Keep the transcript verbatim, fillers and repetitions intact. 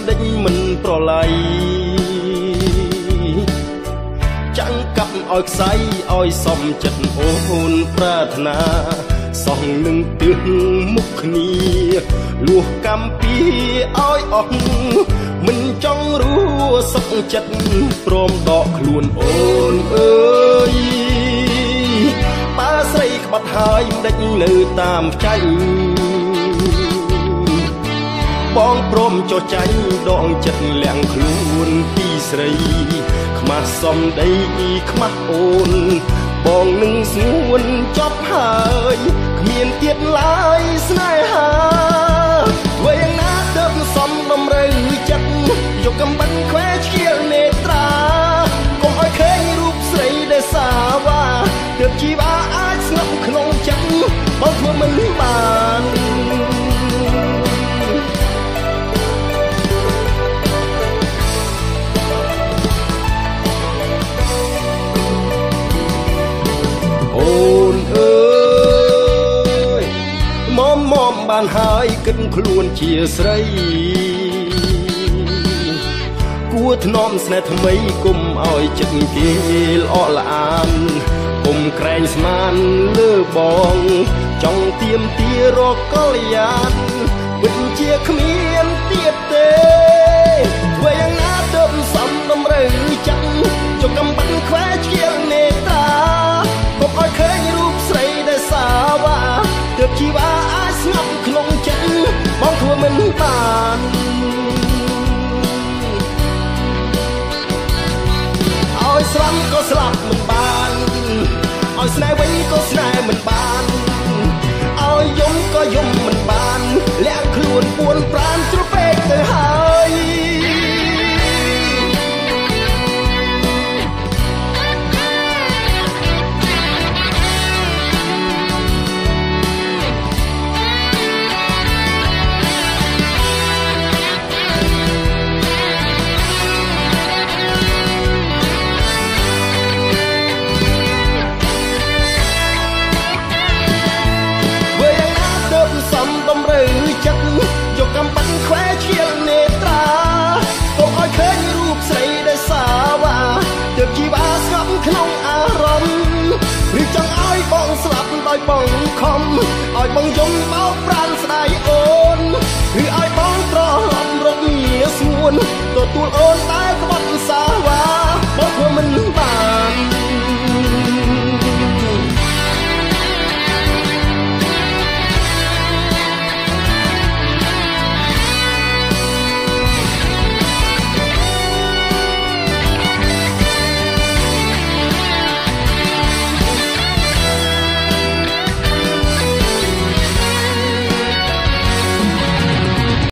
ដេញមិនប្រឡ័យចាំងកាប់ឲ្យខ្សែឲ្យសំចិត្តអូនប្រាថ្នាសោះនឹងទើសមុខគ្នាលួសកម្មពីឲ្យអស់មិនចង់រស់សុខចិត្តព្រមដកខ្លួនអូនអើយប៉ាស្រីក្បត់ហើយមិនដេចនៅតាមចៃបងព្រមចុះចាញ់ដងចិត្តលៀងខ្លួនពីស្រីខ្មាស់សំដីខ្មាស់អូនបងនឹងស្ងួនចប់ហើយគ្មានទៀតឡើយស្នេហាធ្វើយ៉ាងណាទើបសំបំរើចិត្តយកកំបិតខ្វែឆ្កៀលនេត្រាកុំឲ្យឃើញរូបស្រីដែលសាវាទើបជីវ៉ាអាចស្ងប់ក្នុងចិត្តបងធ្វើមិនបានអូនអើយមុំមុំបានហើយគិតខ្លួនជាស្រីគួរធ្នមស្នេហ៍ថ្មីគុំឲ្យចិត្តគេល្អល្អានគុំក្រែងស្មានលើបងចង់ទៀមទារកកល្យានពិតជាគ្មានទៀតទេធ្វើយ៉ាងណាទើបសំតម្រូវចិត្តចុកកំបិតខ្វែឆ្កៀលនេត្រាកុំឲ្យឃើញរូបស្រីដែលសាវាទើបជីវ៉ាអាចស្ងប់ក្នុងចិត្តបងធ្វើមិនបានឲ្យស្លាប់ក៏ស្លាប់មិនបានឲ្យស្នេហ៍វិញក៏ស្នេហ៍មិនបានឲ្យយំក៏យំមិនបានលាក់ខ្លួនពួនប្រាណជ្រុលពេកទៅហើយយកកំបិតខ្វែឆ្កៀលនេត្រាកុំឲ្យឃើញរូបស្រីដែលសាវាទើបជីវ៉ាស្ងប់ក្នុងអារម្មណ៍ឬចង់ឲ្យបងស្លាប់ដោយបងខំ